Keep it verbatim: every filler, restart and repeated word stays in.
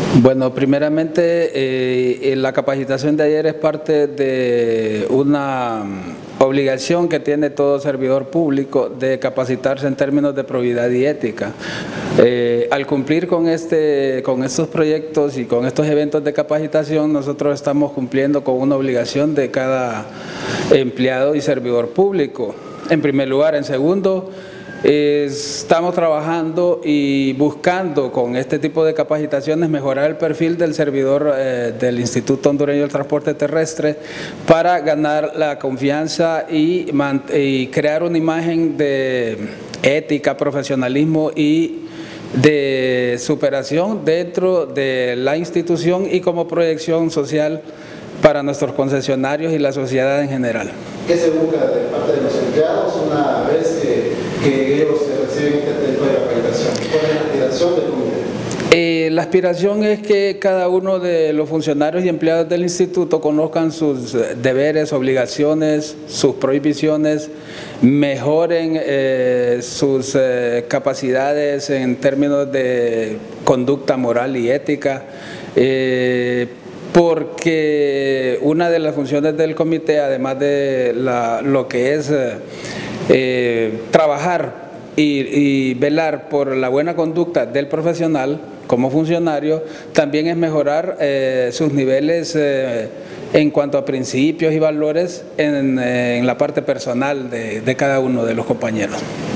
Bueno, primeramente eh, la capacitación de ayer es parte de una obligación que tiene todo servidor público de capacitarse en términos de probidad y ética. Eh, al cumplir con, este, con estos proyectos y con estos eventos de capacitación, nosotros estamos cumpliendo con una obligación de cada empleado y servidor público, en primer lugar. En segundo, estamos trabajando y buscando con este tipo de capacitaciones mejorar el perfil del servidor eh, del Instituto Hondureño del Transporte Terrestre para ganar la confianza y, y crear una imagen de ética, profesionalismo y de superación dentro de la institución y como proyección social para nuestros concesionarios y la sociedad en general. ¿Qué se busca de parte de los empleados una vez que, que ellos reciben este tipo de capacitación? ¿Cuál es la aspiración del comité? Eh, la aspiración es que cada uno de los funcionarios y empleados del instituto conozcan sus deberes, obligaciones, sus prohibiciones, mejoren eh, sus eh, capacidades en términos de conducta moral y ética, eh, porque una de las funciones del comité, además de la, lo que es eh, eh, trabajar y, y velar por la buena conducta del profesional como funcionario, también es mejorar eh, sus niveles eh, en cuanto a principios y valores en, en la parte personal de, de cada uno de los compañeros.